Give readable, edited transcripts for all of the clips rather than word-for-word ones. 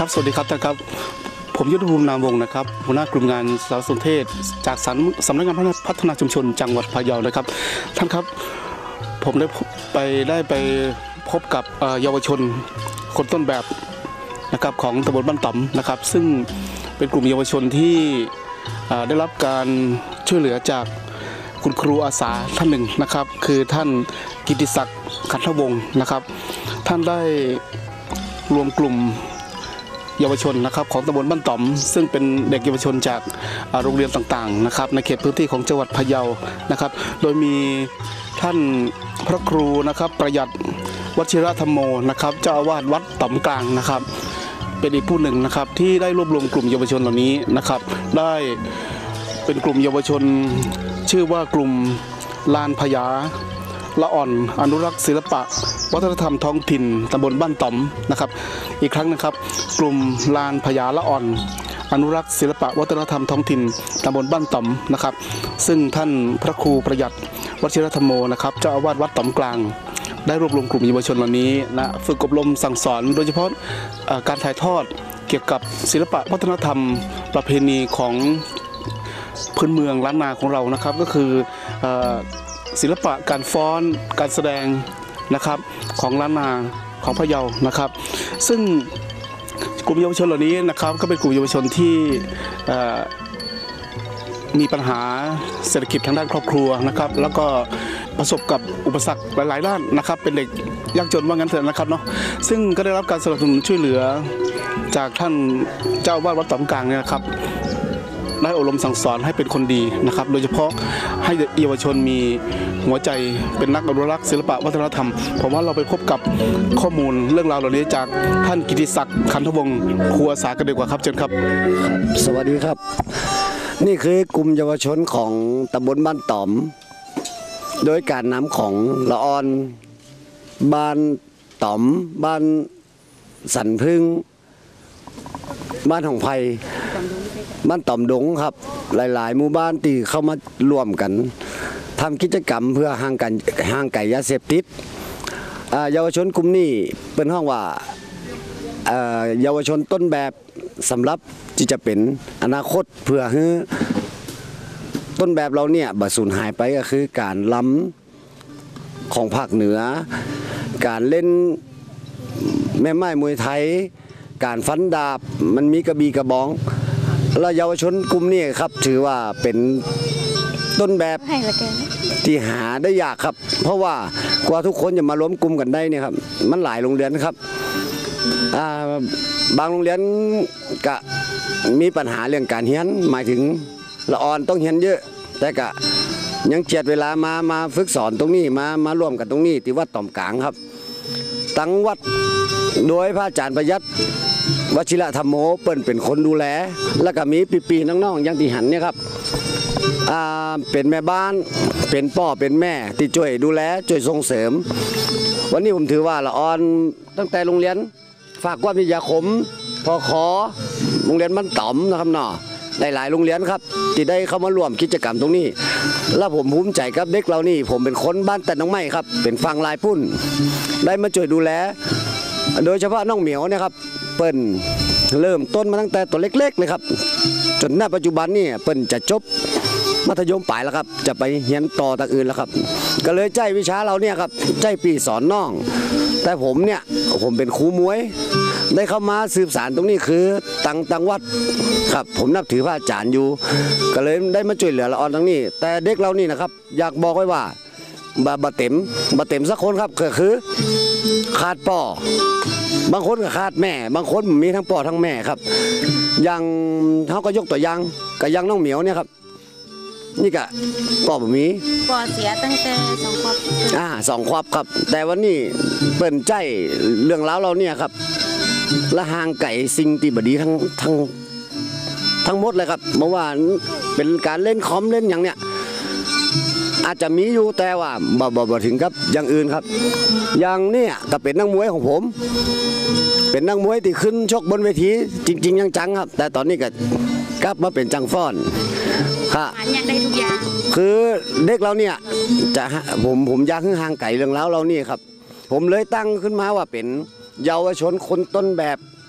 สวัสดีครับท่านครับผมยุทธภูมินามวงศ์นะครับหัวหน้ากลุ่มงานสารสนเทศจากสำนักงานพัฒนาชุมชนจังหวัดพะเยานะครับท่านครับผมได้ไปพบกับเยาวชนคนต้นแบบนะครับของตำบลบ้านต่อมนะครับซึ่งเป็นกลุ่มเยาวชนที่ได้รับการช่วยเหลือจากคุณครูอาสาท่านหนึ่งนะครับคือท่านกิติศักดิ์ขันธวงศ์นะครับท่านได้รวมกลุ่มเยาวชนนะครับของตำบลบ้านต่อมซึ่งเป็นเด็กเยาวชนจากโรงเรียนต่างๆนะครับในเขตพื้นที่ของจังหวัดพะเยานะครับโดยมีท่านพระครูนะครับประหยัดวชิรธรรมโมนะครับเจ้าอาวาสวัดต่อมกลางนะครับเป็นอีกผู้หนึ่งนะครับที่ได้รวบรวมกลุ่มเยาวชนเหล่านี้นะครับได้เป็นกลุ่มเยาวชนชื่อว่ากลุ่มลานพญาละอ่อนอนุรักษ์ศิลปะวัฒนธรรมท้องถิ่นตำบลบ้านต่อมนะครับอีกครั้งนะครับกลุ่มลานพญาละอ่อนอนุรักษ์ศิลปะวัฒนธรรมท้องถิ่นตำบลบ้านต่อมนะครับซึ่งท่านพระครูประหยัดวชิรธรรมโมนะครับเจ้าอาวาสวัดต่อมกลางได้รวบรวมกลุ่มเยาวชนเหล่านี้และฝึกอบรมสั่งสอนโดยเฉพาะการถ่ายทอดเกี่ยวกับศิลปะวัฒนธรรมประเพณีของพื้นเมืองล้านนาของเรานะครับก็คือศิลปะการฟ้อนการแสดงนะครับของล้านนาของพะเยานะครับซึ่งกลุ่มเยาวชนเหล่านี้นะครับก็เป็นกลุ่มเยาวชนที่มีปัญหาเศรษฐกิจทางด้านครอบครัวนะครับแล้วก็ประสบกับอุปสรรคหลายๆด้านนะครับเป็นเด็กยากจนว่างั้นเถอะนะครับเนาะซึ่งก็ได้รับการสนับสนุนช่วยเหลือจากท่านเจ้าอาวาสวัดต่อมกลางเนี่ยนะครับได้อบรมสั่งสอนให้เป็นคนดีนะครับโดยเฉพาะให้เยาวชนมีหัวใจเป็นนักอนุรักษ์ศิลปะวัฒนธรรมผมว่าเราไปพบกับข้อมูลเรื่องราวเหล่านี้จากท่านกิติศักดิ์ขันธวงศ์ครูอาสากันดีกว่าครับเชิญครับสวัสดีครับนี่คือกลุ่มเยาวชนของตำบลบ้านต่อมโดยการนำของละออนบ้านต่อมบ้านสันพึ่งบ้านของไผ่บ้านต่อมดงครับหลายๆหมู่บ้านที่เข้ามารวมกันทำกิจกรรมเพื่อห่างไกลยาเสพติดเยาวชนกลุ่มนี้เป็นห้องว่าเยาวชนต้นแบบสำหรับที่จะเป็นอนาคตเพื่อให้ต้นแบบเราเนี่ยบ่สูญหายไปก็คือการล้ำของภาคเหนือการเล่นแม่ไม้มวยไทยการฟันดาบมันมีกระบี่กระบองแล้วเยาวชนกลุ่มนี้ครับถือว่าเป็นต้นแบบที่หาได้ยากครับเพราะว่ากว่าทุกคนจะมาล้มกลุ่มกันได้เนี่ยครับมันหลายโรงเรียนครับบางโรงเรียนก็มีปัญหาเรื่องการเรียนหมายถึงละออนต้องเรียนเยอะแต่ก็ยังเจียดเวลามาฝึกสอนตรงนี้มาร่วมกันตรงนี้ที่วัดต่อมกลางครับตั้งวัดโดยพระอาจารย์ประหยัดวชิรธรรมโมเปิ้นเป็นคนดูแลแล้วก็มีปีๆน้องๆอย่างที่หันเนี่ยครับเป็นแม่บ้านเป็นพ่อเป็นแม่ที่ช่วยดูแลช่วยส่งเสริมวันนี้ผมถือว่าละออนตั้งแต่โรงเรียนฝากความวิทยาคมพอขอโรงเรียนบ้านต่อมนะครับเนาะหลายโรงเรียนครับที่ได้เข้ามาร่วมกิจกรรมตรงนี้แล้วผมภูมิใจกับเด็กเรานี่ผมเป็นคนบ้านแต่น้องไม้ครับเป็นฝั่งลายพุ่นได้มาช่วยดูแลโดยเฉพาะน้องเหมียวนะครับเปิ้นเริ่มต้นมาตั้งแต่ตัวเล็กๆเลยครับจนณปัจจุบันนี่เปิ้นจะจบมัธยมปลายแล้วครับจะไปเรียนต่อต่างอื่นแล้วครับก็เลยใจวิชาเราเนี่ยครับใจปีสอนน้องแต่ผมเป็นครูมวยได้เข้ามาสืบสารตรงนี้คือตังวัดครับผมนับถือพระอาจารย์อยู่ก็เลยได้มาช่วยเหลือละออนตรงนี้แต่เด็กเรานี่นะครับอยากบอกไว้ว่าบะเต็มสักคนครับก็คือขาดป่อบางคนก็ขาดแม่บางคนมีทั้งป่อทั้งแม่ครับอย่างเขาก็ยกตัวอย่างกับอย่างน้องเหมียวเนี่ยครับนี่ก็ป่อบ่มีป่อเสียตั้งแต่2 ขวบ 2 ขวบครับแต่วันนี้เปิ่นใจเรื่องราวเราเนี่ยครับละห่างไก่สิ่งที่บดีทั้งหมดเลยครับเมื่อวานเป็นการเล่นคอมเล่นอย่างเนี้ยอาจจะมีอยู่แต่ว่าบ่ถึงครับอย่างอื่นครับอย่างเนี้ยก็เป็นนักมวยของผมเป็นนักมวยที่ขึ้นชกบนเวทีจริงๆจังๆครับแต่ตอนนี้ก็กลับมาเป็นจังฟ้อนค่ะอยากได้ทุกอย่างคือเด็กเราเนี่ยจะผมอยากให้ห่างไก่เรื่องราวเรานี่ครับผมเลยตั้งขึ้นมาว่าเป็นเยาวชนคนต้นแบบ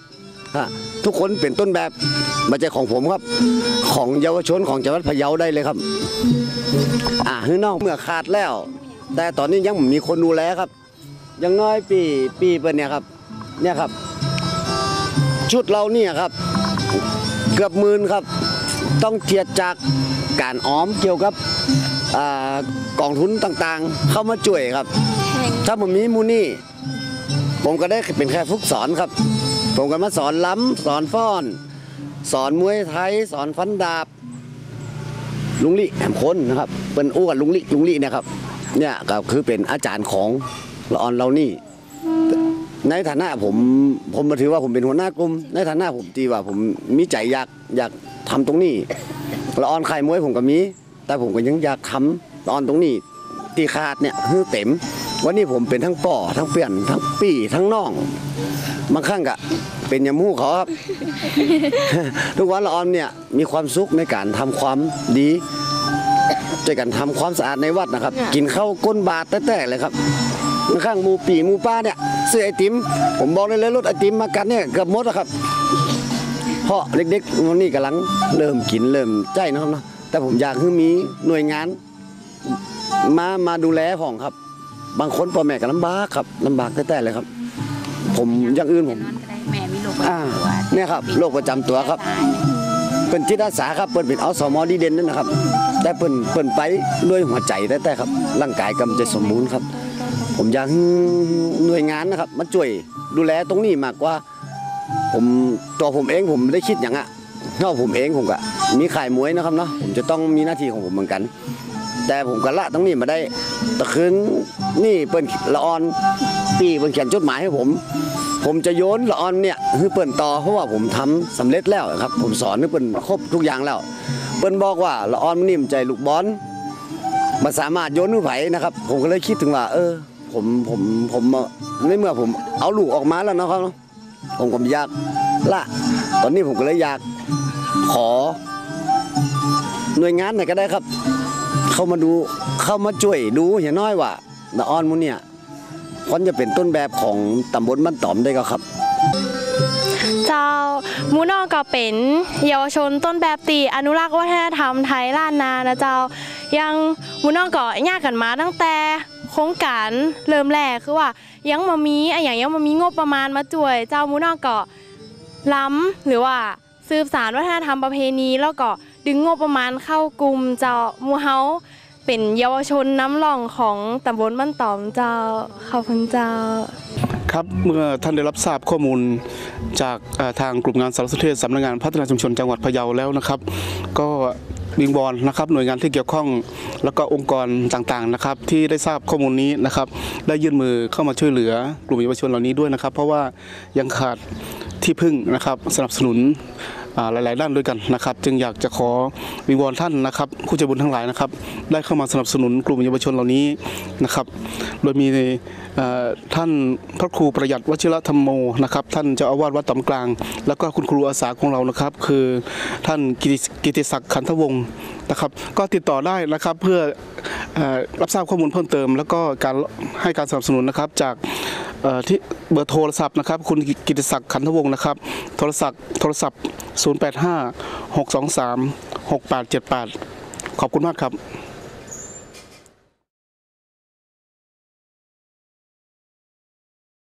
ทุกคนเป็นต้นแบบไม่ใช่ของผมครับ ของเยาวชนของจังหวัดพะเยาได้เลยครับคือนอกเมื่อขาดแล้ว แต่ตอนนี้ยังมีคนดูแลครับอยังน้อยปีเปิ้นเนี่ยครับชุดเราเนี่ยครับเกือบหมื่นครับต้องเจียดจากการออมเกี่ยวกับกองทุนต่างๆเข้ามาช่วยครับถ้าผมมีมูนี่ผมก็ได้เป็นแค่ฝึกสอนครับผมก็มาสอนล้ำสอนฟ้อนสอนมวยไทยสอนฟันดาบลุงลี่แหมคนนะครับเป็นอ้วนลุงลี่เนี่ยครับเนี่ยก็คือเป็นอาจารย์ของละออนเรานี่ในฐานะผมมาถือว่าผมเป็นหัวหน้ากลุ่มในฐานะผมตีว่าผมมีใจอยากทำตรงนี้ละออนไข่มวยผมก็มีแต่ผมก็ยังอยากทำละออนตรงนี้ตีขาดเนี่ยคือเต็มวันนี้ผมเป็นทั้งป่อทั้งเปี่ยนทั้งปี่ทั้งน่องบางครั้งก็เป็นยำหู้เขาครับ ทุกวันละออนเนี่ยมีความสุขในการทำความดีช่วยกันทำความสะอาดในวัดนะครับกินข้าวก้นบาทแต่เลยครับข้างหมูปีหมูป้าเนี่ยซื้อไอติมผมบอกเลยรถไอติมมากันเนี่ยเกือบหมดแล้วครับเพราะเด็กๆวันนี้กำลังเริ่มกินเริ่มใจนะครับเนาะแต่ผมอยากให้มีหน่วยงานมาดูแลของครับบางคนพ่อแม่ก็ลำบากครับลำบากแต่เลยครับผมอย่างอื่นผมแม่มีโรคประจำตัวเนี่ยครับโรคประจำตัวครับเป็นจิตอาสาครับเป็นอสมดีเด่นนั่นนะครับแต่เปิ่นไปด้วยหัวใจแต่ครับร่างกายกำจะสมบูรณ์ครับผมอยากหน่วยงานนะครับมาช่วยดูแลตรงนี้มากกว่าตัวผมเองผมได้คิดอย่างนอกผมเองผมก็มีขายมวยนะครับเนาะผมจะต้องมีหน้าที่ของผมเหมือนกันแต่ผมก็ละตรงนี้มาได้ตะคืนนี่เปิ้นละออนปีเปิ้นเขียนจดหมายให้ผมจะโยนละออนเนี่ยคือเปิ้นต่อเพราะว่าผมทำสำเร็จแล้วครับผมสอนให้เปิ้นครบทุกอย่างแล้วเปิ้นบอกว่าละออนนิ่มใจลูกบอลมันสามารถโยนมือไผ่นะครับผมก็เลยคิดถึงว่าผมในเมื่อผมเอาลูกออกมาแล้วนะครับผมก็อยากละตอนนี้ผมก็เลยอยากขอหน่วยงานไหนก็ได้ครับเข้ามาดูเข้ามาช่วยดูอย่างน้อยว่าละออนมูเนี่ยคนจะเป็นต้นแบบของตำบลบ้านต๋อมได้ก็ครับเจ้ามูนอก็เป็นเยาวชนต้นแบบตีอนุรักษ์วัฒนธรรมไทยล้านนานะเจ้ายังมูนอก็ยากกันมาตั้งแต่โครงการเริ่มแรกคือว่ายังมามีงบประมาณมาช่วยเจ้ามูนอก็ล้ำหรือว่าสืบสานวัฒนธรรมประเพณีแล้วก็ดึงงบประมาณเข้ากลุ่มเจ้ามูเฮาเป็นเยาวชนน้ำร่องของตำบลบ้านต๋อมเจ้าขอบคุณเจ้าครับเมื่อท่านได้รับทราบข้อมูลจากทางกลุ่มงานสารสนเทศสำนักงานพัฒนาชุมชนจังหวัดพะเยาแล้วนะครับก็วิงวอนนะครับหน่วยงานที่เกี่ยวข้องแล้วก็องค์กรต่างๆนะครับที่ได้ทราบข้อมูลนี้นะครับได้ยื่นมือเข้ามาช่วยเหลือกลุ่มเยาวชนเหล่านี้ด้วยนะครับเพราะว่ายังขาดที่พึ่งนะครับสนับสนุนหลายๆด้านด้วยกันนะครับจึงอยากจะขอวิงวอนท่านนะครับผู้ใจบุญทั้งหลายนะครับได้เข้ามาสนับสนุนกลุ่มเยาวชนเหล่านี้นะครับโดยมีท่านพระครูประหยัดวชิรธรรมโมนะครับท่านเจ้าอาวาสวัดต๋อมกลางแล้วก็คุณครูอาสาของเรานะครับคือท่านกิติศักดิ์ขันธวงศ์นะครับก็ติดต่อได้นะครับเพื่อรับทราบข้อมูลเพิ่มเติมแล้วก็การให้การสนับสนุนนะครับจากที่เบอร์โทรศัพท์นะครับคุณกิติศักดิ์ขันธวงศ์นะครับโทรศัพท์085 623 6878ขอบคุณมากครับ